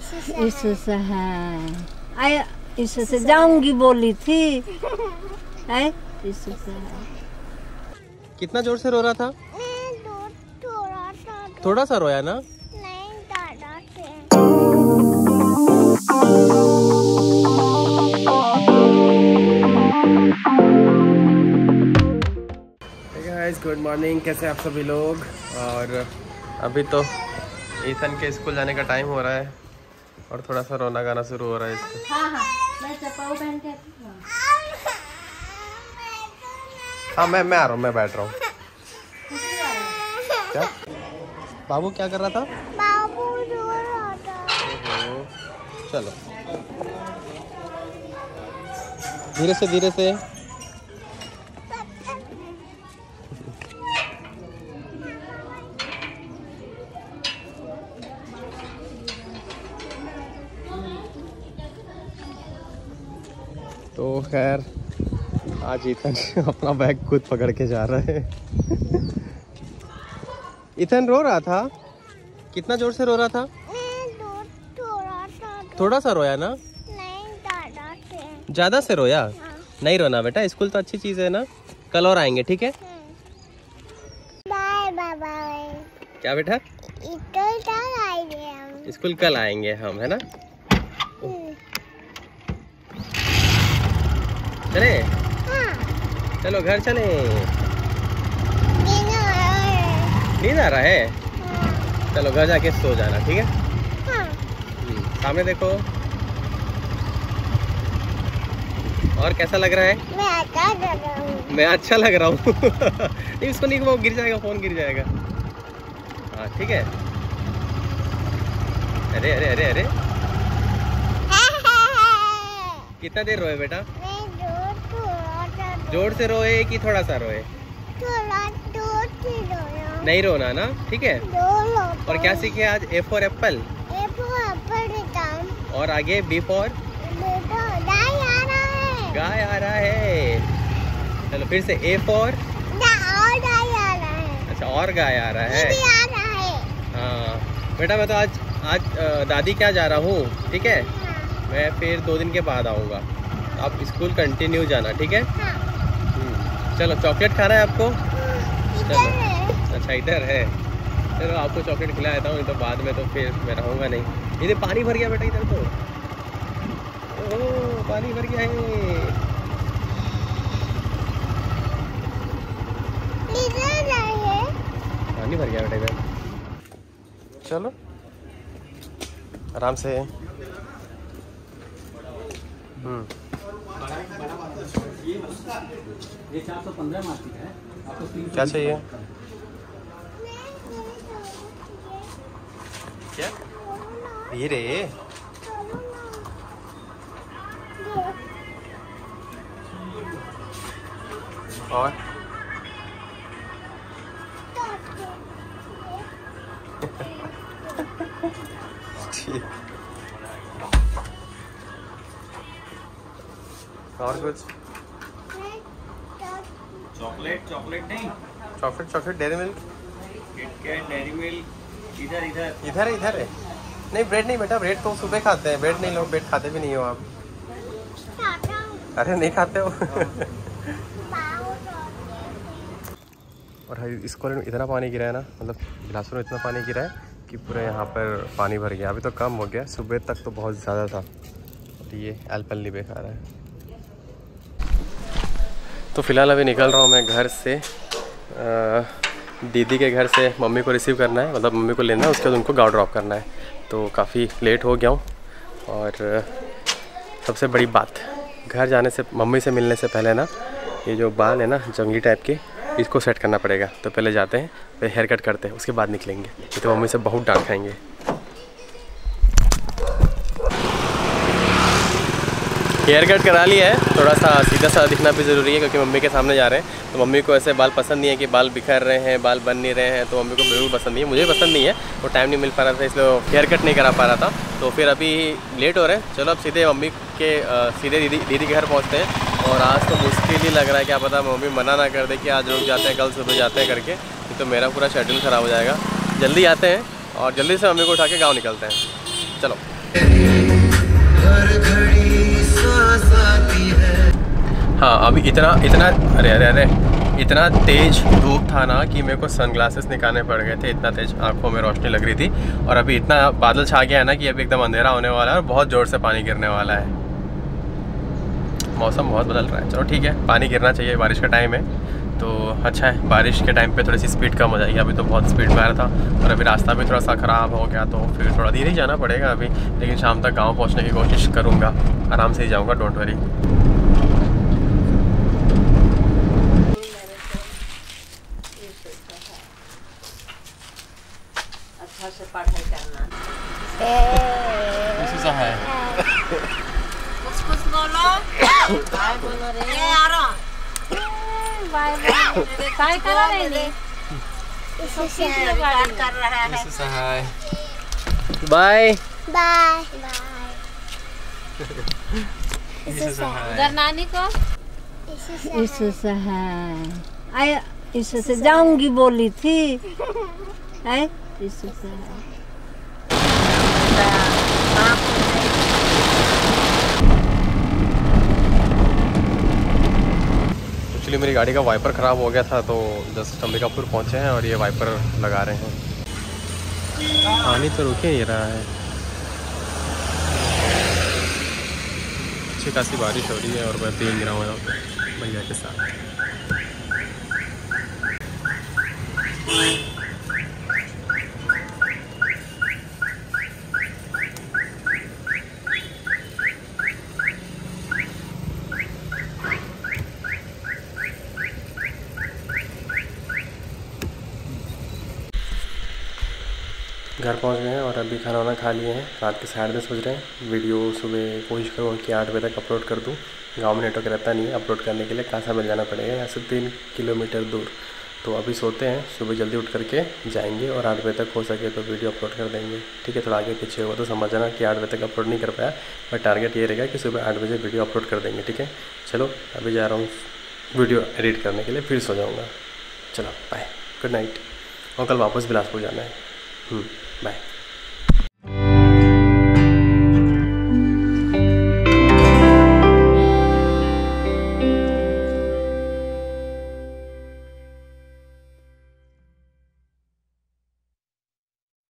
इससे है आया, इससे जाऊंगी बोली थी है, इससे है। कितना जोर से रो रहा था? थोड़ा सा रोया ना? गुड मॉर्निंग, कैसे आप सभी लोग। और अभी तो ईथन के स्कूल जाने का टाइम हो रहा है और थोड़ा सा रोना गाना शुरू हो रहा है इसको। मैं चप्पल पहन के हाँ मैं आ रहा हूँ, मैं बैठ रहा हूँ। क्या बाबू क्या कर रहा था? बाबू रो रहा था। चलो धीरे से धीरे से। तो खैर आज ईथन अपना बैग खुद पकड़ के जा रहा है। ईथन रो रहा था? कितना जोर से रो रहा था? थोड़ा सा रोया ना? नहीं, ज्यादा से रोया? हाँ। नहीं रोना बेटा, स्कूल तो अच्छी चीज है ना, कल और आएंगे, ठीक है? Bye bye bye. क्या बेटा? स्कूल कल आएंगे हम, है ना? चले? हाँ। चलो घर चले। नींद आ रहा है? हाँ। चलो घर जाके सो जाना, ठीक है? हाँ। सामने देखो। और कैसा लग रहा है? मैं अच्छा लग रहा हूँ। मैं अच्छा लग रहा हूँ। नहीं उसको नहीं, वो गिर जाएगा, फोन गिर जाएगा। हाँ ठीक है। अरे अरे अरे अरे कितना देर रोए बेटा? जोर से रोए कि थोड़ा सा रोए? नहीं रोना ना, ठीक है? और क्या सीखे आज? A for apple. और आगे बी फॉर गाय आ रहा है। चलो फिर से ए फॉर। अच्छा और गाय आ रहा है। हाँ बेटा मैं तो आज दादी क्या जा रहा हूँ, ठीक है? मैं फिर 2 दिन के बाद आऊँगा। आप स्कूल कंटिन्यू जाना, ठीक है? चलो चॉकलेट खाना है आपको? चलो अच्छा इधर है। चलो आपको चॉकलेट खिला देता हूँ, नहीं तो बाद में तो फिर मैं रहूँगा नहीं। इधर पानी भर गया बेटा, इधर तो ओह पानी भर गया है। पानी भर गया बेटा इधर। चलो आराम से। ये 415 मार्केट है, आपको 300 क्या चाहिए? क्या धीरे? और ठीक। और कुछ? चॉकलेट नहीं, chocolate Dairy Milk, KitKat, Dairy Milk. इधर इधर है। नहीं ब्रेड नहीं बेटा, ब्रेड तो सुबह खाते हैं, ब्रेड नहीं, लोग ब्रेड खाते भी नहीं हो आप। अरे नहीं खाते हो। और इस कॉलेज में इतना पानी गिरा है ना, मतलब गिलासों में इतना पानी गिरा है कि पूरा यहाँ पर पानी भर गया। अभी तो कम हो गया, सुबह तक तो बहुत ज़्यादा था। तो ये एल्पेनलिबे खा रहा है। तो फिलहाल अभी निकल रहा हूँ मैं घर से। दीदी के घर से मम्मी को रिसीव करना है, मतलब मम्मी को लेना है, उसके बाद उनको गाँव ड्रॉप करना है। तो काफ़ी लेट हो गया हूँ। और सबसे बड़ी बात, घर जाने से, मम्मी से मिलने से पहले ना, ये जो बाल है ना जंगली टाइप के, इसको सेट करना पड़ेगा। तो पहले जाते हैं, फिर हेयर कट करते हैं, उसके बाद निकलेंगे। तो मम्मी से बहुत डांट खाएंगे। हेयर कट करा लिया है, थोड़ा सा सीधा सा दिखना भी ज़रूरी है क्योंकि मम्मी के सामने जा रहे हैं। तो मम्मी को ऐसे बाल पसंद नहीं है कि बाल बिखर रहे हैं, बाल बन नहीं रहे हैं। तो मम्मी को बिल्कुल पसंद नहीं है, मुझे पसंद नहीं है। वो टाइम नहीं मिल पा रहा था, इसलिए हेयर कट नहीं करा पा रहा था। तो फिर अभी लेट हो रहे हैं। चलो अब सीधे मम्मी के सीधे दीदी के घर पहुँचते हैं। और आज तो मुश्किल ही लग रहा है, क्या पता मम्मी मना ना कर दे कि आज रुक जाते हैं, कल सुबह जाते हैं करके। तो मेरा पूरा शेड्यूल ख़राब हो जाएगा। जल्दी आते हैं और जल्दी से मम्मी को उठा के गाँव निकलते हैं। चलो। हाँ अभी इतना तेज धूप था ना कि मेरे को सनग्लासेस निकालने पड़ गए थे, इतना तेज आंखों में रोशनी लग रही थी। और अभी इतना बादल छा गया है ना कि अभी एकदम अंधेरा होने वाला है और बहुत ज़ोर से पानी गिरने वाला है। मौसम बहुत बदल रहा है। चलो ठीक है, पानी गिरना चाहिए, बारिश का टाइम है तो अच्छा है। बारिश के टाइम पे थोड़ी सी स्पीड कम हो जाएगी। अभी तो बहुत स्पीड में आ रहा था और अभी रास्ता भी थोड़ा सा ख़राब हो गया तो फिर थोड़ा धीरे ही जाना पड़ेगा अभी। लेकिन शाम तक गाँव पहुँचने की कोशिश करूँगा, आराम से ही जाऊँगा, डोंट वरी। अच्छा से पढ़ाई करना। ऐसा है। कुछ बोलो। बाय बोलो रे। ए आरो। बाय बोलो रे। काय कर रहे हैं? इससे बात कर रहा है। ऐसा है। बाय। बाय उधर नानी को इससे है। आया इससे जाऊंगी बोली थी। है इससे है। एक्चुअली मेरी गाड़ी का वाइपर ख़राब हो गया था तो जस्ट अंबिकापुर पहुँचे हैं और ये वाइपर लगा रहे हैं। पानी तो रुके ही रहा है, अच्छी खासी बारिश हो रही है और मैं भीग रहा हूँ भैया के साथ। घर पहुंच गए हैं और अभी खाना वाना खा लिए हैं। रात के 10:30 बज रहे हैं। वीडियो सुबह कोशिश करूँगा कि 8 बजे तक अपलोड कर दूँ। गांव में नेटवर्क रहता नहीं है, अपलोड करने के लिए कासा मिल जाना पड़ेगा, यहाँ से 3 किलोमीटर दूर। तो अभी सोते हैं, सुबह जल्दी उठ करके जाएंगे और 8 बजे तक हो सके तो वीडियो अपलोड कर देंगे। ठीक है, थोड़ा आगे पीछे हुआ तो समझना कि 8 बजे तक अपलोड नहीं कर पाया, बट टारगेट ये रहेगा कि सुबह 8 बजे वीडियो अपलोड कर देंगे। ठीक है, चलो अभी जा रहा हूँ वीडियो एडिट करने के लिए, फिर सो जाऊँगा। चलो बाय, गुड नाइट। और कल वापस बिलासपुर जाना है। बाय।